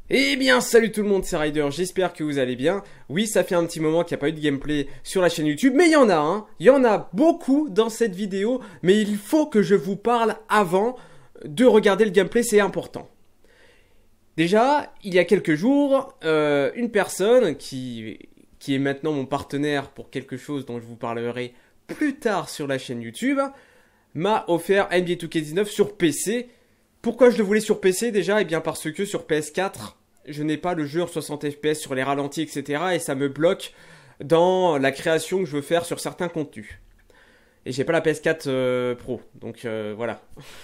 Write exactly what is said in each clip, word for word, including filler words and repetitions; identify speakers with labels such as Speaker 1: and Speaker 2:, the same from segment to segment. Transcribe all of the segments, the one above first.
Speaker 1: Eh bien salut tout le monde, c'est Ryder, j'espère que vous allez bien. Oui, ça fait un petit moment qu'il n'y a pas eu de gameplay sur la chaîne YouTube, mais il y en a, hein. Il y en a beaucoup dans cette vidéo, mais il faut que je vous parle avant de regarder le gameplay, c'est important. Déjà, il y a quelques jours, euh, une personne qui, qui est maintenant mon partenaire pour quelque chose dont je vous parlerai plus tard sur la chaîne YouTube, m'a offert N B A deux K dix-neuf sur P C. Pourquoi je le voulais sur P C déjà? Eh bien parce que sur P S quatre, je n'ai pas le jeu en soixante F P S sur les ralentis, et cetera. Et ça me bloque dans la création que je veux faire sur certains contenus. Et j'ai pas la P S quatre euh, Pro, donc euh, voilà.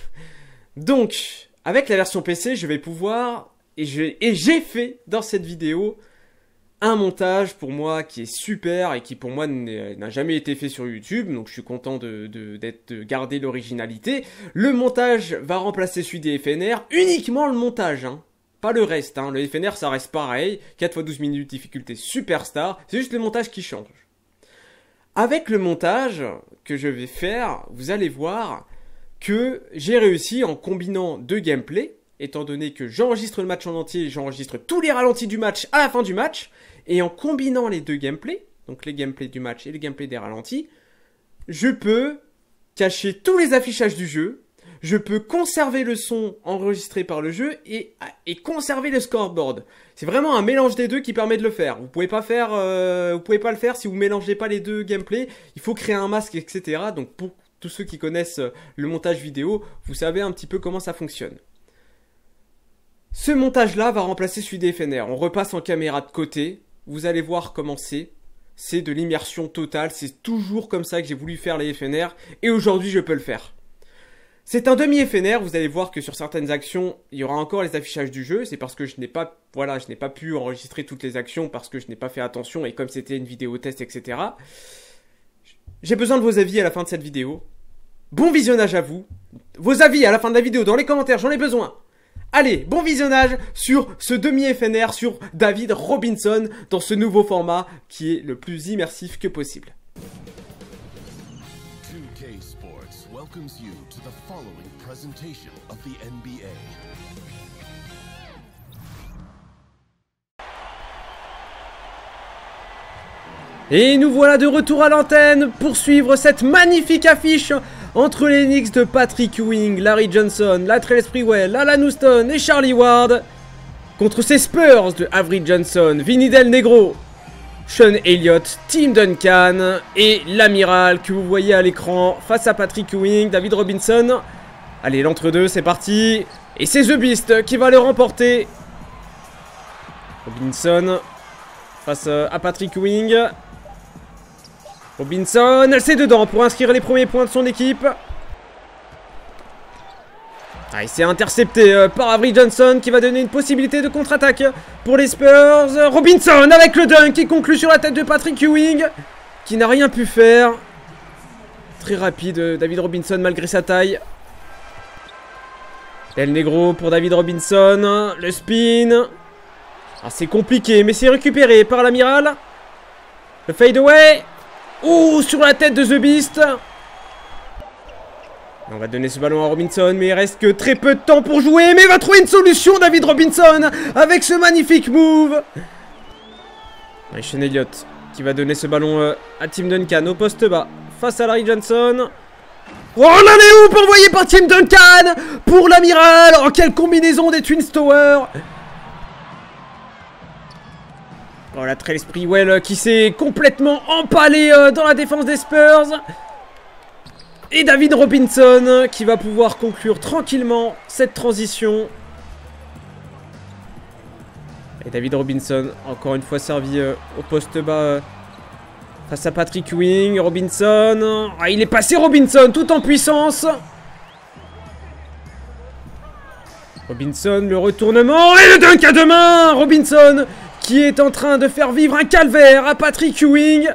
Speaker 1: Donc, avec la version P C, je vais pouvoir, et j'ai fait dans cette vidéo, un montage pour moi qui est super et qui pour moi n'a jamais été fait sur YouTube, donc je suis content de, de, d'être, de garder l'originalité. Le montage va remplacer celui des F N R, uniquement le montage, hein. Pas le reste, hein. Le F N R ça reste pareil, quatre fois douze minutes difficulté superstar, c'est juste le montage qui change. Avec le montage que je vais faire, vous allez voir que j'ai réussi en combinant deux gameplays, étant donné que j'enregistre le match en entier, j'enregistre tous les ralentis du match à la fin du match, et en combinant les deux gameplays, donc les gameplays du match et les gameplays des ralentis, je peux cacher tous les affichages du jeu, je peux conserver le son enregistré par le jeu et, et conserver le scoreboard. C'est vraiment un mélange des deux qui permet de le faire. Vous pouvez pas faire, euh, vous pouvez pas le faire si vous mélangez pas les deux gameplays. Il faut créer un masque, et cetera. Donc pour tous ceux qui connaissent le montage vidéo, vous savez un petit peu comment ça fonctionne. Ce montage-là va remplacer celui des F N R. On repasse en caméra de côté. Vous allez voir comment c'est. C'est de l'immersion totale. C'est toujours comme ça que j'ai voulu faire les F N R. Et aujourd'hui, je peux le faire. C'est un demi-F N R. Vous allez voir que sur certaines actions, il y aura encore les affichages du jeu. C'est parce que je n'ai pas, voilà, je n'ai pas pu enregistrer toutes les actions parce que je n'ai pas fait attention. Et comme c'était une vidéo test, et cetera. J'ai besoin de vos avis à la fin de cette vidéo. Bon visionnage à vous. Vos avis à la fin de la vidéo dans les commentaires, j'en ai besoin. Allez, bon visionnage sur ce demi-F N R sur David Robinson dans ce nouveau format qui est le plus immersif que possible.
Speaker 2: two K Sports welcomes you to the following presentation of the N B A.
Speaker 1: Et nous voilà de retour à l'antenne pour suivre cette magnifique affiche entre les Knicks de Patrick Ewing, Larry Johnson, Latrell Sprewell, Alan Houston et Charlie Ward contre ces Spurs de Avery Johnson, Vinny Del Negro, Sean Elliott, Tim Duncan et l'amiral que vous voyez à l'écran face à Patrick Ewing, David Robinson. Allez, l'entre-deux, c'est parti. Et c'est The Beast qui va le remporter. Robinson face à Patrick Ewing. Robinson, c'est dedans pour inscrire les premiers points de son équipe. Ah, il s'est intercepté euh, par Avery Johnson qui va donner une possibilité de contre-attaque pour les Spurs. Robinson avec le dunk qui conclut sur la tête de Patrick Ewing qui n'a rien pu faire. Très rapide David Robinson malgré sa taille. Del Negro pour David Robinson. Le spin. Ah, c'est compliqué mais c'est récupéré par l'amiral. Le fade away. Oh, sur la tête de The Beast. On va donner ce ballon à Robinson, mais il reste que très peu de temps pour jouer. Mais il va trouver une solution, David Robinson, avec ce magnifique move. Et Sean Elliott qui va donner ce ballon à Tim Duncan au poste bas, face à Larry Johnson. Oh, l'alley oop envoyé par Tim Duncan pour l'amiral. Oh, quelle combinaison des Twin Towers. Oh, la Latrell Sprewell qui s'est complètement empalé euh, dans la défense des Spurs. Et David Robinson qui va pouvoir conclure tranquillement cette transition. Et David Robinson, encore une fois servi euh, au poste bas euh, face à Patrick Ewing. Robinson, ah, il est passé Robinson tout en puissance. Robinson, le retournement et le dunk à deux mains. Robinson qui est en train de faire vivre un calvaire à Patrick Ewing.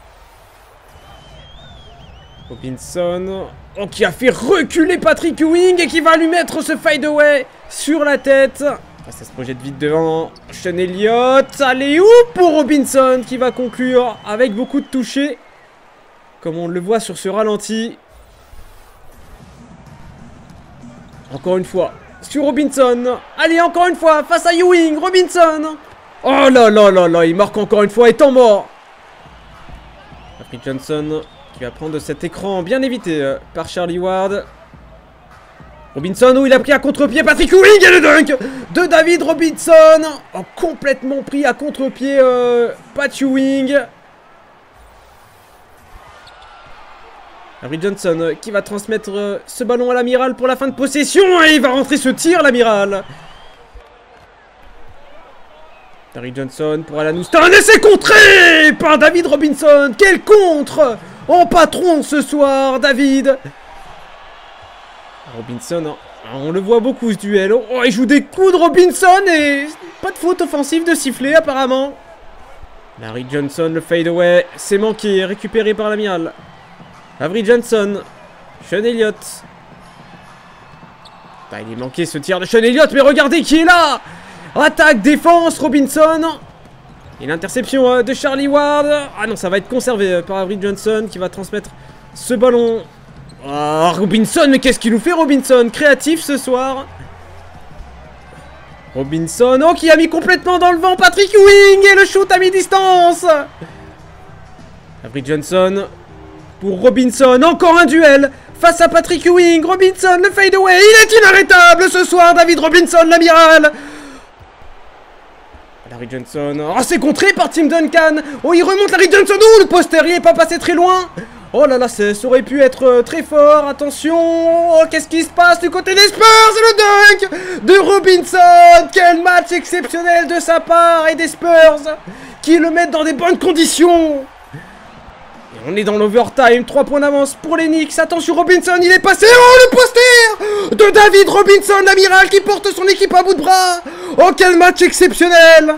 Speaker 1: Robinson, oh, qui a fait reculer Patrick Ewing et qui va lui mettre ce fadeaway sur la tête. Ah, ça se projette vite devant. Sean Elliott, allez, où pour Robinson qui va conclure avec beaucoup de touchés. Comme on le voit sur ce ralenti. Encore une fois, sur Robinson. Allez, encore une fois, face à Ewing, Robinson. Oh là là là là, il marque encore une fois, étant mort. Patrick Johnson qui va prendre cet écran bien évité euh, par Charlie Ward. Robinson, où il a pris à contre-pied Patrick Ewing et le dunk de David Robinson. Oh, complètement pris à contre-pied euh, Pat Ewing. Harry Johnson euh, qui va transmettre euh, ce ballon à l'amiral pour la fin de possession. Et il va rentrer ce tir, l'amiral. Harry Johnson pour Alan Houston. Et c'est contré par David Robinson. Quel contre en patron ce soir, David. Robinson, on le voit beaucoup ce duel. Oh, il joue des coups de Robinson et pas de faute offensive de sifflet apparemment. Larry Johnson, le fade away, c'est manqué, récupéré par l'amiral. Avery Johnson, Sean Elliott. Ah, il est manqué ce tir de Sean Elliott, mais regardez qui est là. Attaque, défense, Robinson. Et l'interception de Charlie Ward. Ah non, ça va être conservé par Avery Johnson qui va transmettre ce ballon. Ah, oh, Robinson, mais qu'est-ce qu'il nous fait, Robinson? Créatif ce soir. Robinson, oh, qui a mis complètement dans le vent Patrick Ewing. Et le shoot à mi-distance. Avery Johnson pour Robinson. Encore un duel face à Patrick Ewing. Robinson, le fade away. Il est inarrêtable ce soir, David Robinson, l'amiral. Larry Johnson. Oh, c'est contré par Tim Duncan. Oh, il remonte Larry Johnson. Oh, le poster, il n'est pas passé très loin. Oh là là, ça aurait pu être euh, très fort. Attention. Oh, qu'est-ce qui se passe du côté des Spurs? Et le dunk de Robinson. Quel match exceptionnel de sa part et des Spurs qui le mettent dans des bonnes conditions. Et on est dans l'overtime. trois points d'avance pour les Knicks. Attention, Robinson, il est passé. Oh, le poster de David Robinson, l'amiral qui porte son équipe à bout de bras. Oh, quel match exceptionnel.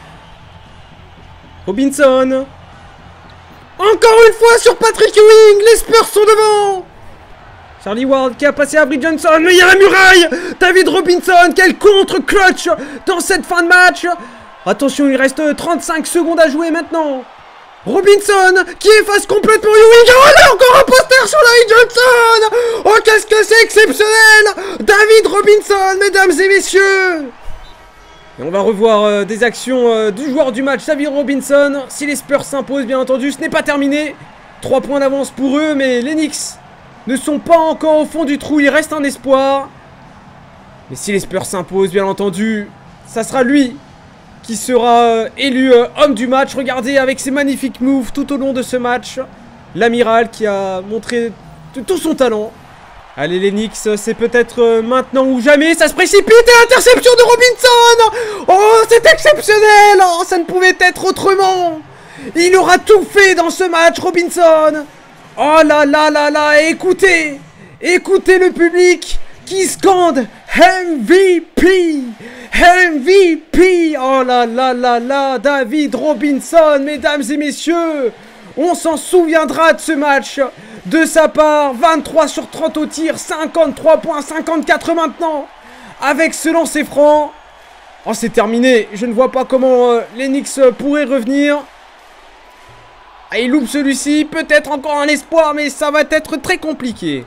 Speaker 1: Robinson. Encore une fois sur Patrick Ewing. Les Spurs sont devant. Charlie Ward qui a passé à Avery Johnson. Mais il y a la muraille. David Robinson. Quel contre-clutch dans cette fin de match. Attention, il reste trente-cinq secondes à jouer maintenant. Robinson qui efface complètement Ewing. Oh là, encore un poster sur Larry Johnson. Oh, qu'est-ce que c'est exceptionnel. David Robinson, mesdames et messieurs. Et on va revoir euh, des actions euh, du joueur du match, David Robinson. Si les Spurs s'imposent, bien entendu, ce n'est pas terminé. trois points d'avance pour eux, mais les Knicks ne sont pas encore au fond du trou. Il reste un espoir. Mais si les Spurs s'imposent, bien entendu, ça sera lui qui sera euh, élu euh, homme du match. Regardez avec ses magnifiques moves tout au long de ce match. L'amiral qui a montré tout son talent. Allez les Knicks, c'est peut-être euh, maintenant ou jamais. Ça se précipite et l'interception de Robinson. Oh, c'est exceptionnel. Oh, ça ne pouvait être autrement. Il aura tout fait dans ce match, Robinson. Oh là là là là, écoutez. Écoutez le public qui scande M V P. M V P. Oh là là là là, David Robinson, mesdames et messieurs. On s'en souviendra de ce match. De sa part, vingt-trois sur trente au tir, cinquante-trois points, cinquante-quatre maintenant. Avec ce lancer franc. Oh, c'est terminé. Je ne vois pas comment euh, les Knicks euh, pourraient revenir. Ah, il loupe celui-ci. Peut-être encore un espoir, mais ça va être très compliqué.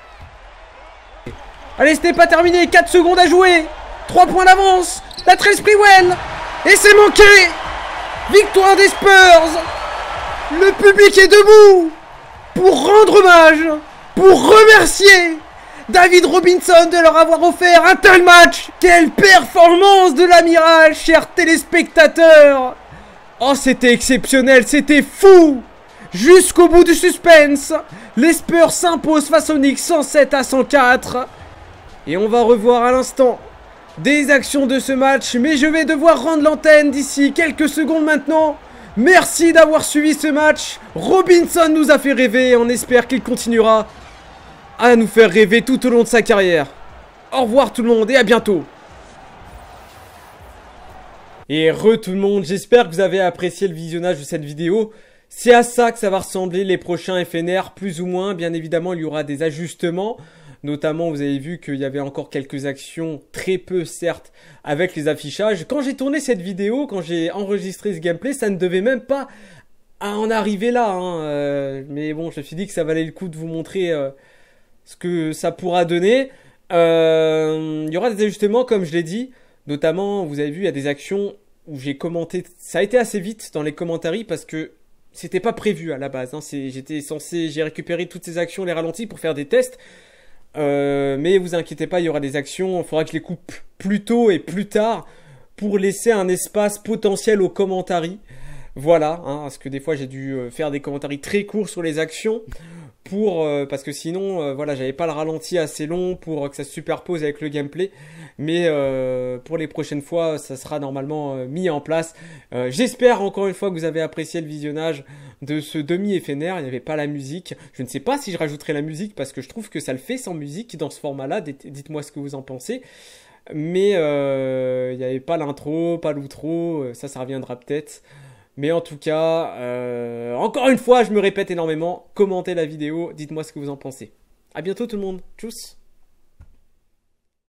Speaker 1: Allez, ce n'est pas terminé. quatre secondes à jouer. trois points d'avance. La Latrell Sprewell. Et c'est manqué. Victoire des Spurs. Le public est debout. Pour rendre hommage, pour remercier David Robinson de leur avoir offert un tel match. Quelle performance de l'amiral, chers téléspectateurs. Oh, c'était exceptionnel, c'était fou. Jusqu'au bout du suspense, les Spurs s'imposent face aux Knicks cent sept à cent quatre. Et on va revoir à l'instant des actions de ce match. Mais je vais devoir rendre l'antenne d'ici quelques secondes maintenant. Merci d'avoir suivi ce match. Robinson nous a fait rêver et on espère qu'il continuera à nous faire rêver tout au long de sa carrière. Au revoir tout le monde et à bientôt. Et re tout le monde, j'espère que vous avez apprécié le visionnage de cette vidéo. C'est à ça que ça va ressembler les prochains F N R, plus ou moins. Bien évidemment, il y aura des ajustements. Notamment, vous avez vu qu'il y avait encore quelques actions, très peu certes, avec les affichages. Quand j'ai tourné cette vidéo, quand j'ai enregistré ce gameplay, ça ne devait même pas en arriver là. Hein. Euh, mais bon, je me suis dit que ça valait le coup de vous montrer euh, ce que ça pourra donner. Euh, il y aura des ajustements, comme je l'ai dit. Notamment, vous avez vu, il y a des actions où j'ai commenté. Ça a été assez vite dans les commentaires parce que c'était pas prévu à la base. Hein. J'étais censé, j'ai récupéré toutes ces actions, les ralentis pour faire des tests. Euh, mais vous inquiétez pas, il y aura des actions. Il faudra que je les coupe plus tôt et plus tard pour laisser un espace potentiel aux commentaires. Voilà, hein, parce que des fois j'ai dû faire des commentaires très courts sur les actions. Pour, euh, parce que sinon, euh, voilà, j'avais pas le ralenti assez long pour euh, que ça se superpose avec le gameplay. Mais euh, pour les prochaines fois, ça sera normalement euh, mis en place. Euh, J'espère encore une fois que vous avez apprécié le visionnage de ce demi-éphémère. Il n'y avait pas la musique. Je ne sais pas si je rajouterai la musique parce que je trouve que ça le fait sans musique dans ce format-là. Dites-moi ce que vous en pensez. Mais euh, il n'y avait pas l'intro, pas l'outro. Ça, ça reviendra peut-être. Mais en tout cas, euh, encore une fois, je me répète énormément. Commentez la vidéo, dites-moi ce que vous en pensez. A bientôt tout le monde. Tchuss.